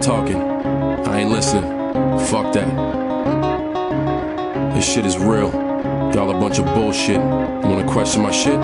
talking. I ain't listening. Fuck that. This shit is real. Y'all a bunch of bullshit. You wanna question my shit?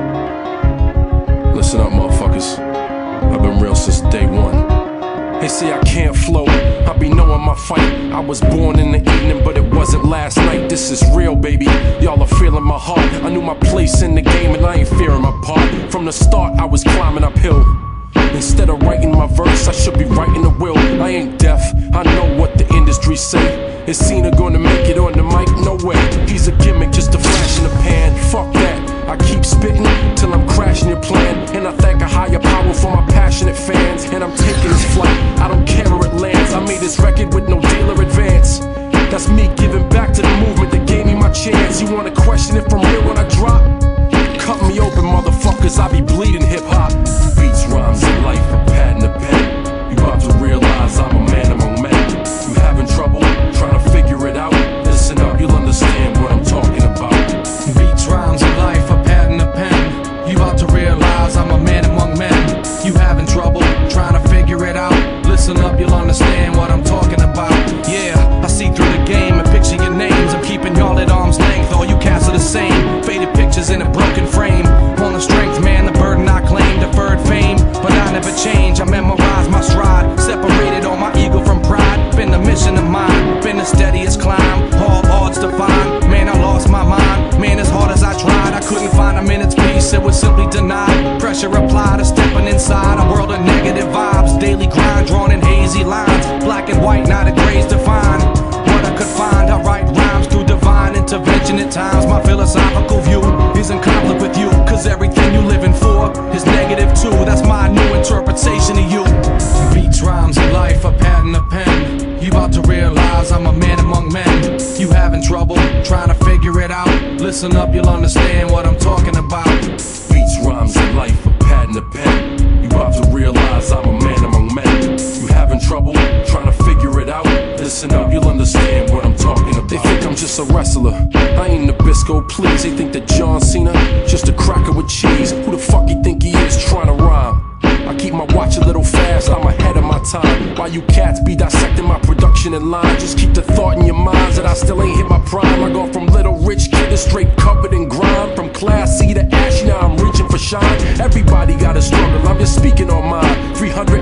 Listen up, motherfuckers. I've been real since day one. They say I can't flow, I be knowing my fight. I was born in the evening, but it wasn't last night. This is real, baby, y'all are feeling my heart. I knew my place in the game and I ain't fearing my part. From the start, I was climbing uphill. Instead of writing my verse, I should be writing the will. I ain't deaf, I know what the industry say. Is Cena gonna make it on the mic? No way. He's a gimmick, just a flash in the pan. Fuck that. I keep spitting till I'm crashing your plan. And I thank a higher power for my passionate fans. And I'm taking this flight, I don't care where it lands. I made this record with no dealer advance. That's me giving back to the movement that gave me my chance. You wanna question if I'm real when I drop? Cut me open, motherfuckers, I be bleeding hip-hop. Beats, rhymes, and life, a pad and a pen. You about to realize I'm a man among men. You having trouble trying to figure it out? Listen up, you'll understand what I'm talking about. Beats, rhymes, and life, a pad and a pen. You about to realize I'm a man among men. You having trouble trying to figure it out? Listen up, you'll understand what I'm talking about. Yeah, I see through the game and picture your names. I'm keeping y'all at arm's length, all you cats are the same. Faded pictures in a broken frame. On the strength, man, the burden I claim. Deferred fame, but I never change. I memorize my stride. Separated all my ego from pride. Been the mission of mine, been the steadiest climb. All odds defined, man, I lost my mind. Man, as hard as I tried, I couldn't find a minute's peace. It was simply denied. Pressure applied to stepping inside a world of negative vibes. Daily grind drawn in hazy lines. Black and white, not a gray's defined. What I could find, I write rhymes through divine intervention at times. My philosophical view is in conflict with you, cause everything you living for is negative too. That's my new interpretation of you. Beats, rhymes, and life, a pad and a pen. You about to realize I'm a man among men. You having trouble trying to figure it out? Listen up, you'll understand what I'm talking about. Beats, rhymes, and life, a pad and a pen. You about to realize I'm a man among men. You having trouble trying to figure it out? Listen up, you'll understand what I'm talking about. They think I'm just a wrestler, I ain't Nabisco, please. They think that John Cena, just a cracker with cheese. Who the fuck you think he is trying to rhyme? I keep my watch a little fast, I'm ahead of my time. While you cats be dissecting my production in line, just keep the thought in your minds that I still ain't hit my prime. I go from little rich kid to straight covered in grime. From class C to ashy, now I'm reaching for shine. Everybody got a struggle, I'm just speaking on mine.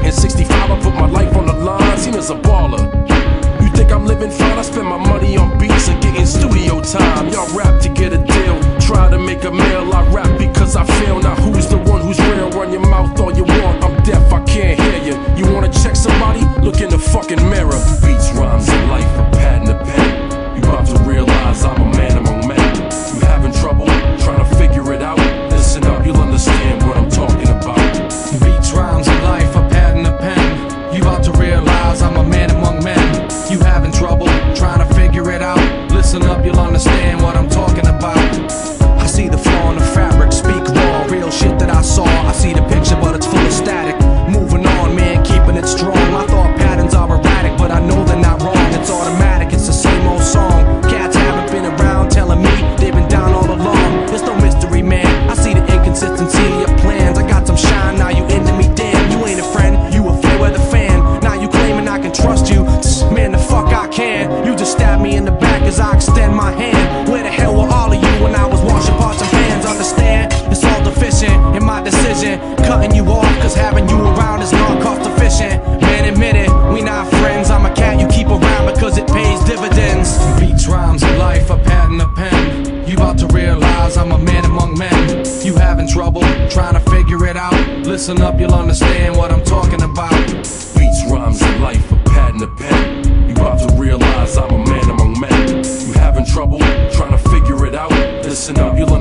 365, I put my life on the line. Cena's a baller. You think I'm living fine? I spend my money on beats and getting studio time. Y'all rap to get a deal, try to make a meal. I rap because I feel. Now who's the one who's real? Run your mouth all you want, I'm deaf, I can't hear you. You wanna check somebody? Look in the fucking mirror. Beats, rhymes, and life, a pad and a pen. You about to realize I'm a man among men. You having trouble trying to figure it out? Listen up, you'll understand what I'm talking about. Beats, rhymes, and life, a pad and a pen. You about to realize I'm a man among men. You having trouble trying to figure it out? Listen up, you'll understand what I'm talking about. I see the flaw in the fabric, speak raw, real shit that I saw. I see the picture, but it's full of static. Moving on, man, keeping it strong. My thought patterns are erratic, but I know they're not wrong. It's automatic, it's the same old song. Cats haven't been around telling me they've been down all along. There's no mystery, man, I see the inconsistency of your plans. I got some shine, now you into me, damn. You ain't a friend, you a fair weather fan. Now you claiming I can trust you, man, the fuck I can. You just stab me in the back as I extend my hand. Where the hell were all of you when I was washing pots and pans? Understand, it's all deficient in my decision. Cutting you off cause having you around is not cost efficient. Man, admit it, we not friends. I'm a cat you keep around because it pays dividends. Beats, rhymes, and life, a pad and a pen. You about to realize I'm a man among men. You having trouble trying to figure it out? Listen up, you'll understand what I'm talking about. Beats, rhymes, and life, a pad and a pen. You about to realize I'm a man among men. You having trouble trying to figure it out? Listen up, you'll